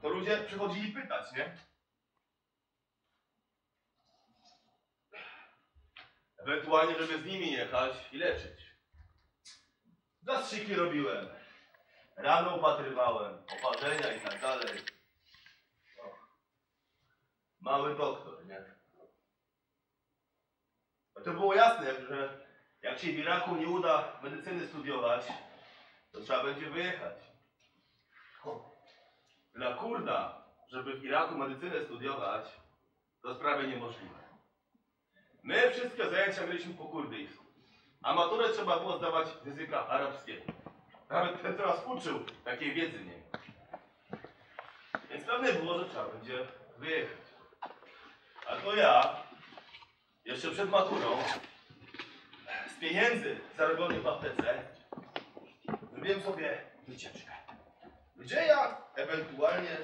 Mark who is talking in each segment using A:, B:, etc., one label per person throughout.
A: to ludzie przychodzili pytać, nie? Ewentualnie, żeby z nimi jechać i leczyć. Zastrzyki robiłem. Rano upatrywałem, oparzenia i tak dalej. Mały doktor, nie? No to było jasne, że jak się w Iraku nie uda medycyny studiować, to trzeba będzie wyjechać. Dla Kurda, żeby w Iraku medycynę studiować, to sprawy niemożliwe. My wszystkie zajęcia mieliśmy po kurdyjsku, a maturę trzeba było zdawać z języka arabskiego. Nawet ten, co nas uczył, takiej wiedzy nie miał. Więc pewne było, że trzeba będzie wyjechać. A to ja, jeszcze przed maturą, z pieniędzy zarobionych w aptece, zrobiłem sobie wycieczkę. Gdzie ja ewentualnie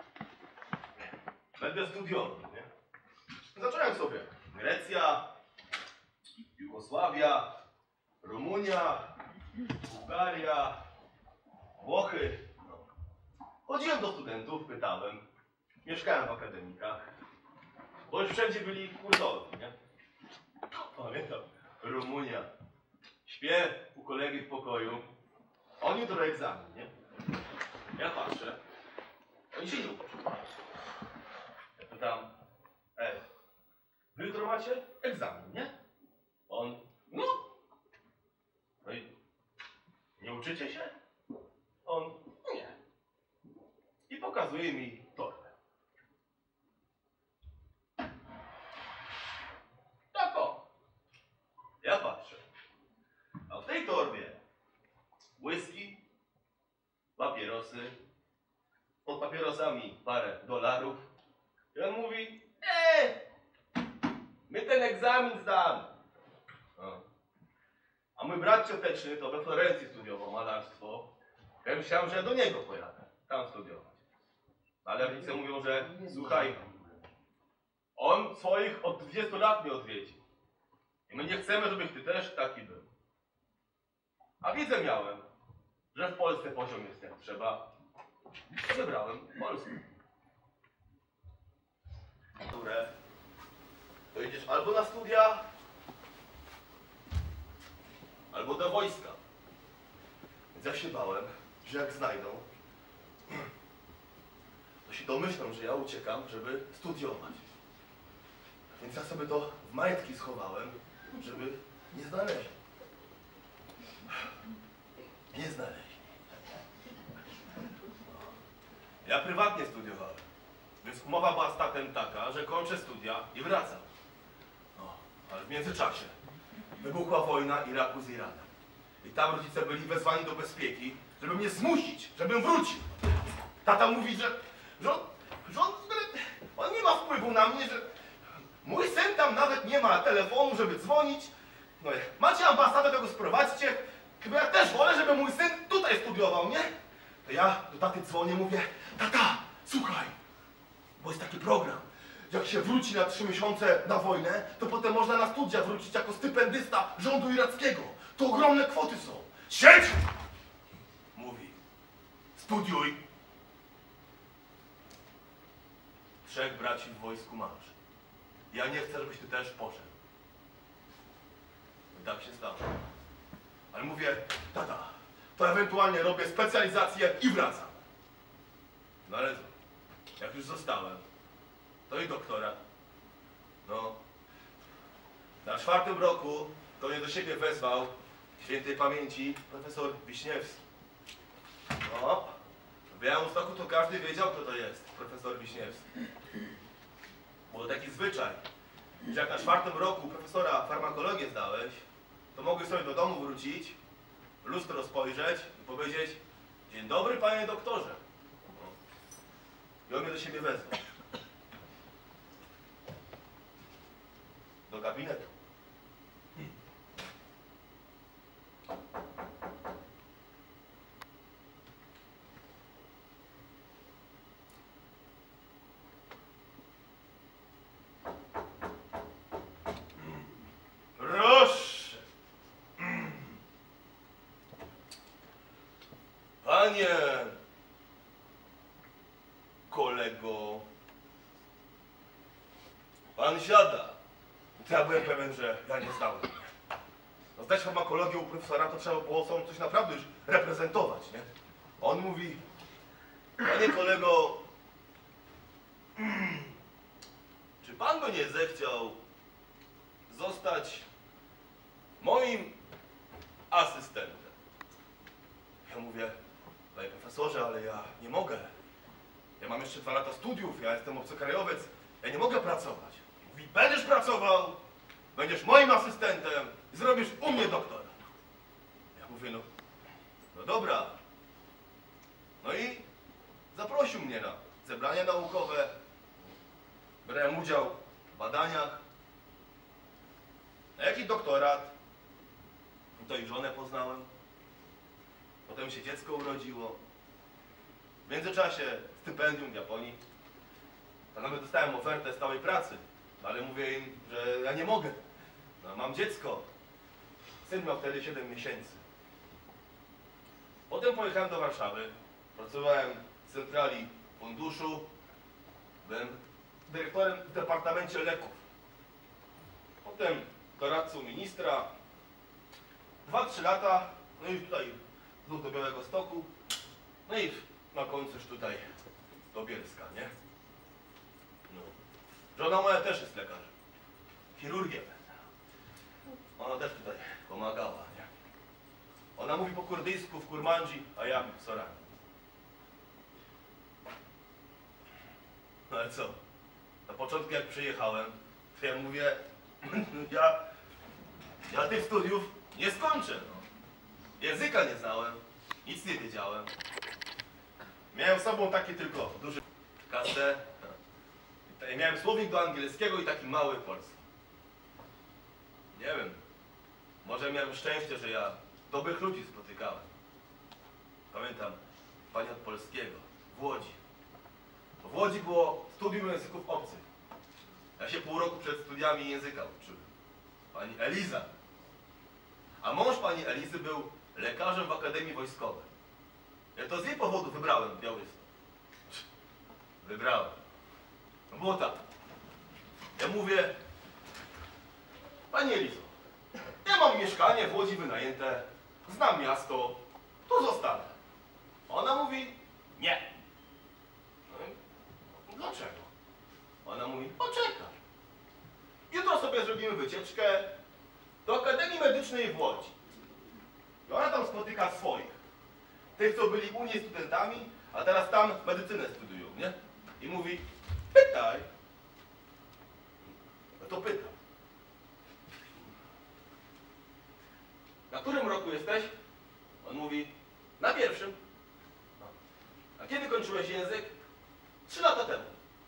A: będę studiował, nie? Zacząłem sobie Grecja, Jugosławia, Rumunia, Bułgaria, Włochy. No. Chodziłem do studentów, pytałem, mieszkałem w akademikach, bo już wszędzie byli kurdowi, nie? Pamiętam, Rumunia. Śpię u kolegi w pokoju, on jutro egzamin, nie? Ja patrzę, oni się nie uczą. Ja pytam, wy jutro macie egzamin, nie? On, no. No i nie uczycie się? On, nie. I pokazuje mi torbę. Tak o. Ja patrzę. A w tej torbie whisky, papierosy, pod papierosami parę dolarów. I on mówi, my ten egzamin zdamy. No. A mój brat cioteczny to we Florencji studiował malarstwo. Ja myślałem, że ja do niego pojadę, tam studiować. Ale rodzice mówią, że słuchaj, on swoich od 20 lat nie odwiedzi. I my nie chcemy, żebyś ty też taki był. A wiedzę miałem, że w Polsce poziom jest jak trzeba. Wybrałem Polskę. Które to idziesz albo na studia, albo do wojska. Więc ja się bałem, że jak znajdą, to się domyślą, że ja uciekam, żeby studiować. Więc ja sobie to w majtki schowałem, żeby nie znaleźli. Nie znaleźli. Ja prywatnie studiowałem, więc umowa była z tatem taka, że kończę studia i wracam. No, ale w międzyczasie wybuchła wojna Iraku z Iranem. I tam rodzice byli wezwani do bezpieki, żeby mnie zmusić, żebym wrócił. Tata mówi, że on nie ma wpływu na mnie, że mój syn tam nawet nie ma telefonu, żeby dzwonić. No macie ambasadę, to go sprowadźcie. Chyba ja też wolę, żeby mój syn tutaj studiował, nie? To ja do taty dzwonię, mówię, tata, słuchaj, bo jest taki program. Jak się wróci na 3 miesiące na wojnę, to potem można na studia wrócić jako stypendysta rządu irackiego. To ogromne kwoty są. Siedź! Mówi, studiuj. 3 braci w wojsku masz. Ja nie chcę, żebyś ty też poszedł. I tak się stało. Ale mówię, tata, to ewentualnie robię specjalizację i wracam. No ale jak już zostałem, to i doktorat. No, na 4. roku to mnie do siebie wezwał świętej pamięci profesor Wiśniewski. No, w Białymstoku to każdy wiedział, kto to jest profesor Wiśniewski. Był taki zwyczaj, że jak na 4. roku profesora farmakologię zdałeś, to mogłeś sobie do domu wrócić, w lustro spojrzeć i powiedzieć: dzień dobry, panie doktorze. No. I on mnie do siebie wezwał. Do gabinetu. Proszę. Panie kolego, pan siada. To ja byłem pewien, że ja nie zdałem. No zdać farmakologię u profesora to trzeba było coś naprawdę już reprezentować, nie? On mówi, panie kolego, czy pan by nie zechciał zostać moim asystentem? Ja mówię, panie profesorze, ale ja nie mogę. Ja mam jeszcze 2 lata studiów, ja jestem obcokrajowiec, ja nie mogę pracować. Mówi, będziesz pracował, będziesz moim asystentem i zrobisz u mnie doktora. Ja mówię, no dobra. No i zaprosił mnie na zebrania naukowe, brałem udział w badaniach. A jaki doktorat? To i żonę poznałem. Potem się dziecko urodziło. W międzyczasie stypendium w Japonii. A nawet dostałem ofertę stałej pracy. No ale mówię im, że ja nie mogę. No, mam dziecko. Syn miał wtedy 7 miesięcy. Potem pojechałem do Warszawy. Pracowałem w centrali funduszu. Byłem dyrektorem w Departamencie Leków. Potem doradcą ministra. 2-3 lata. No i tutaj znów do Białegostoku. No i na końcu już tutaj do Bielska, nie? No. Żona moja też jest lekarzem. Chirurgiem. Ona też tutaj pomagała, nie? Ona mówi po kurdyjsku w kurmandzi, a ja w sorani. No ale co? Na początku jak przyjechałem, to ja mówię, ja tych studiów nie skończę, no. Języka nie znałem, nic nie wiedziałem. Miałem z sobą taki tylko duży kasę. Miałem słownik do angielskiego i taki mały polski. Nie wiem, może miałem szczęście, że ja dobrych ludzi spotykałem. Pamiętam pani od polskiego w Łodzi. W Łodzi było studium języków obcych. Ja się pół roku przed studiami języka uczyłem. Pani Eliza. A mąż pani Elizy był lekarzem w Akademii Wojskowej. Ja to z jej powodu wybrałem Białystok. Wybrałem. No było tak. Ja mówię, pani Elizo, ja mam mieszkanie w Łodzi wynajęte, znam miasto, tu zostanę. Ona mówi, nie. No, dlaczego? Ona mówi, poczekaj. Jutro sobie zrobimy wycieczkę do Akademii Medycznej w Łodzi. I ona tam spotyka swoich. Tych, co byli u niej studentami, a teraz tam medycynę studiują, nie? I mówi, pytaj. No to pytam. Na którym roku jesteś? On mówi, na 1. A kiedy kończyłeś język? 3 lata temu.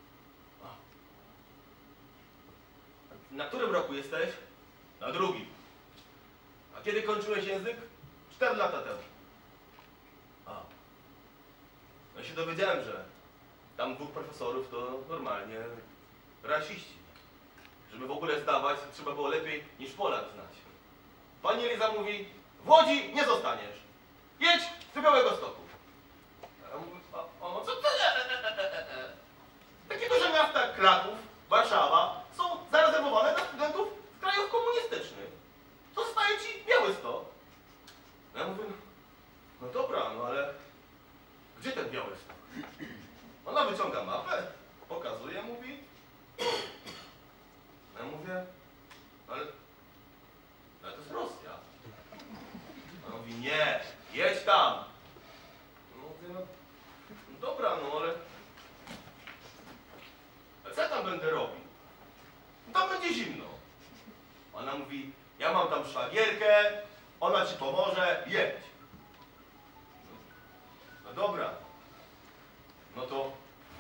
A: Na którym roku jesteś? Na 2. A kiedy kończyłeś język? 4 lata temu. No i się dowiedziałem, że tam 2 profesorów to normalnie rasiści. Żeby w ogóle zdawać, trzeba było lepiej niż Polak znać. Pani Eliza mówi, w Łodzi nie zostaniesz. Jedź do Białegostoku. A ja mówię, o co ty? Takie duże miasta jak Kraków, Warszawa są zarezerwowane dla studentów z krajów komunistycznych. Zostaje ci Białystok. A ja mówię, no dobra, no ale gdzie ten Białystok? Ona wyciąga mapę, pokazuje, mówi. Ja mówię, ale to jest Rosja. Ona mówi, nie, jedź tam. Mówię, no dobra, no ale co ja tam będę robił? Tam będzie zimno. Ona mówi, ja mam tam szwagierkę, ona ci pomoże, jedź. No dobra. No to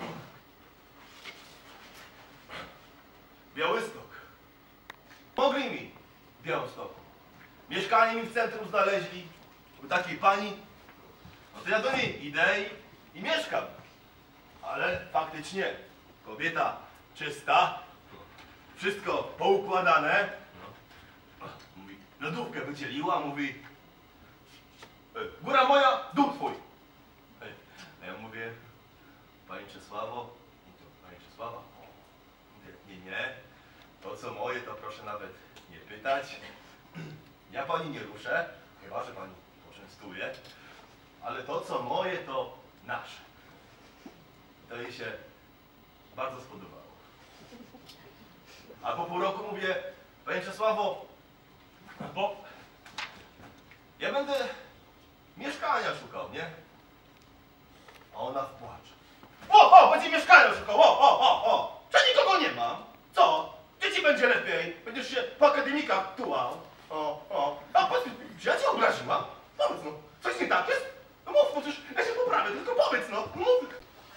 A: Białystok. Pomogli mi w Białymstoku. Mieszkanie mi w centrum znaleźli u takiej pani. No to ja do niej idę i mieszkam. Ale faktycznie kobieta czysta, wszystko poukładane. Mówi, lodówkę wycieliła, mówi, góra moja, dół twój. A ja mówię, Panie Czesławo, Panie Czesława, nie. To co moje, to proszę nawet nie pytać. Ja pani nie ruszę, chyba że pani poczęstuje. Ale to co moje, to nasze. To jej się bardzo spodobało. A po pół roku mówię, Panie Czesławo, bo ja będę mieszkania szukał, nie? A ona w płacze. Będzie mieszkania szukał, że nikogo nie mam. Co? Gdzie ci będzie lepiej? Będziesz się po akademikach tułał. A powiedz, że ja cię obraziłam? Powiedz no, coś nie tak jest? No mów, no przecież ja się poprawię, tylko powiedz no, mów.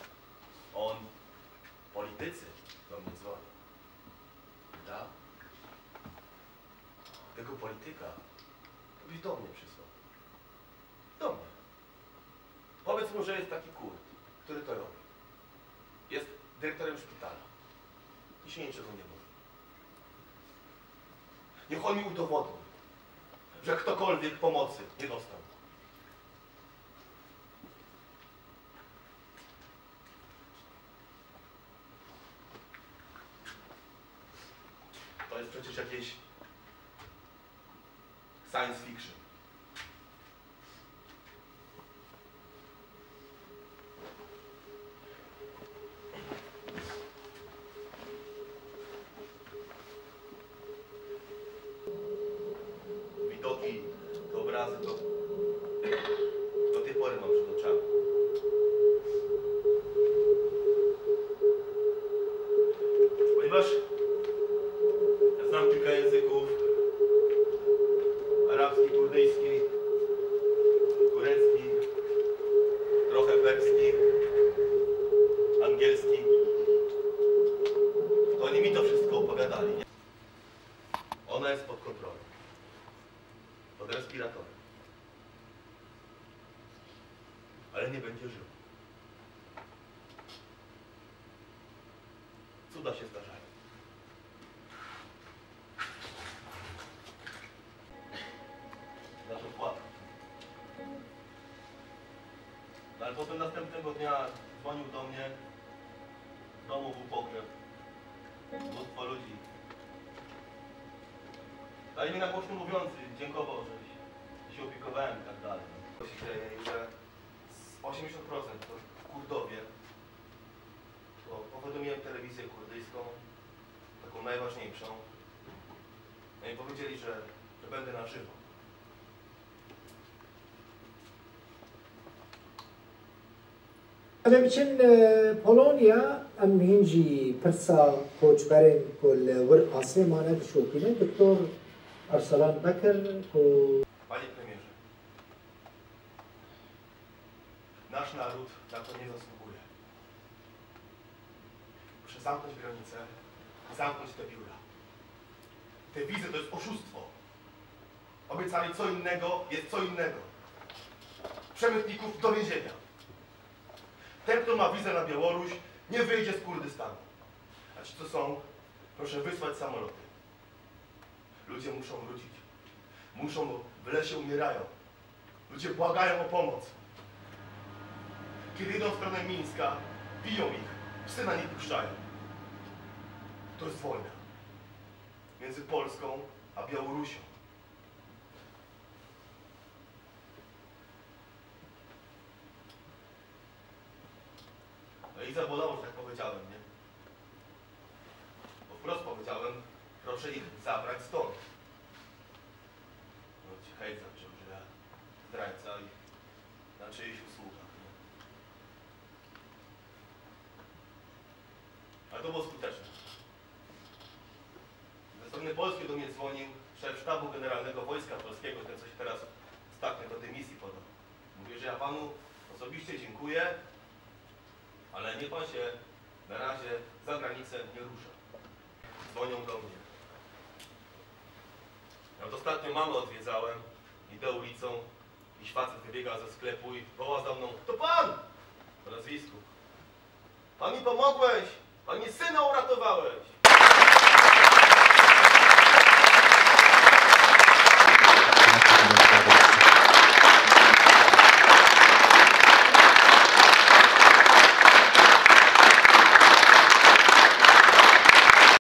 A: Politycy do mnie dzwonią. Da? Tego polityka byś do mnie przysłał. Do mnie. Powiedz mu, że jest taki kurt, który to robi. Jest dyrektorem szpitala. I się niczego nie mówi. Niech on mi udowodni, że ktokolwiek pomocy nie dostał. To jest przecież jakieś science fiction. Widoki, te obrazy, to do tej pory mam przed oczami. Ponieważ ja znam kilka języków, arabski, kurdyjski, turecki, trochę perski, angielski, to oni mi to wszystko opowiadali, nie? Ona jest pod kontrolą, pod respiratorem, ale nie będzie żył. Cuda się zdarzają. Zaczął płakać. No ale potem następnego dnia dzwonił do mnie, w domu był pogrzeb, mnóstwo ludzi. Dali mi na głośno mówiący, dziękował, że się opiekowałem i tak dalej. To się dzieje, że z 80% to Kurdowie, to powiadomiłem telewizję kurdyjską, taką najważniejszą, no i powiedzieli, że będę na żywo.
B: بچن پولونیا ام هنجی پرسا کوچبرین کل ور آسمانه بشوپینه دکتر ارسلان بکر کو
A: Panie premierze, nasz naród na to nie zasługuje. Muszę zamknąć granicę i zamknąć te biura. Te wizy to jest oszustwo. Obiecali co innego, jest co innego. Przemytników do więzienia. Ten, kto ma wizę na Białoruś, nie wyjdzie z Kurdystanu. A ci, co są, proszę wysłać samoloty. Ludzie muszą wrócić. Muszą, bo w lesie umierają. Ludzie błagają o pomoc. Kiedy idą w stronę Mińska, biją ich, psy na nich puszczają. To jest wojna między Polską a Białorusią. No i zabolało, że tak powiedziałem, nie? Bo wprost powiedziałem, proszę ich zabrać stąd. No ci hejt zaczął, że ja zdrajca i na czyichś usługach, nie? Ale to było skuteczne. Ze strony polskiej do mnie dzwonił szef sztabu generalnego Wojska Polskiego, ten co się teraz ostatnio do dymisji podał. Mówię, że ja panu osobiście dziękuję, ale niech pan się na razie za granicę nie rusza. Dzwonią do mnie. Ja ostatnio mamę odwiedzałem, idę ulicą, jakiś facet wybiega ze sklepu i woła za mną: to pan! Po nazwisku. Pan mi pomogłeś! Pan mi syna uratowałeś!